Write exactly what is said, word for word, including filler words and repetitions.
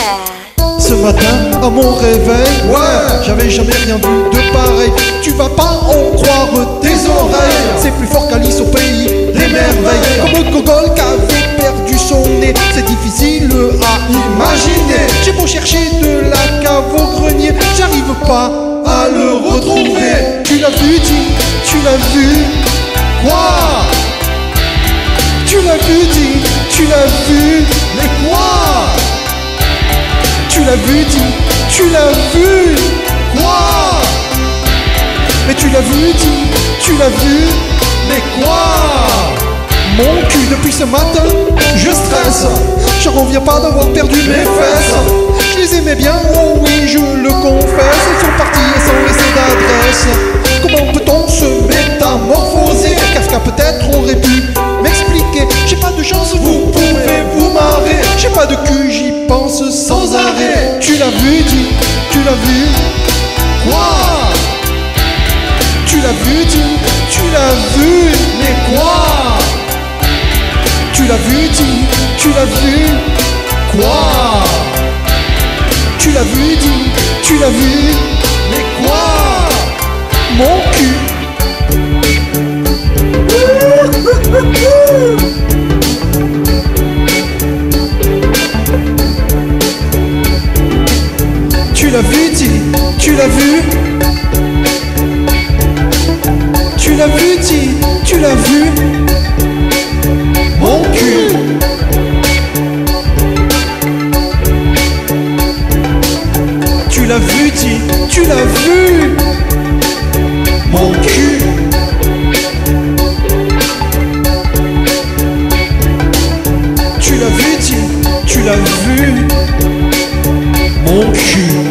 Ce matin, à mon réveil, ouais, j'avais jamais rien vu de pareil. Tu vas pas en croire tes oreilles, c'est plus fort qu'Alice au pays des merveilles. Comme le gogol qui avait perdu son nez, c'est difficile à imaginer. J'ai beau chercher de la cave au grenier, j'arrive pas à le retrouver. Tu l'as vu, dis, tu l'as vu, quoi? Tu l'as vu, dis, tu l'as vu, mais quoi? Tu l'as vu, dis, tu l'as vu, quoi? Mais tu l'as vu, dis, tu l'as vu, mais quoi? Mon cul depuis ce matin, je stresse. Je reviens pas d'avoir perdu mes fesses. Je les aimais bien, oh oui, je le confesse. Ils sont partis et sans laisser d'adresse. Comment peut-on se métamorphoser? Kafka peut-être aurait pu m'expliquer. J'ai pas de chance, vous pouvez vous marrer. J'ai pas de cul, j'y pense sans arrêt. Tu l'as vu, dis, tu l'as vu, quoi? Tu l'as vu, dis, tu l'as vu, mais quoi? Tu l'as vu, dis, tu l'as vu, quoi? Tu l'as vu, dis, tu l'as vu, mais quoi? Mon cul. Tu l'as vu, dis, tu l'as vu. Tu l'as vu, dis, tu l'as vu. Mon cul. Tu l'as vu, dis, tu l'as vu. Mon cul. Tu l'as vu, dis, tu l'as vu. Mon cul.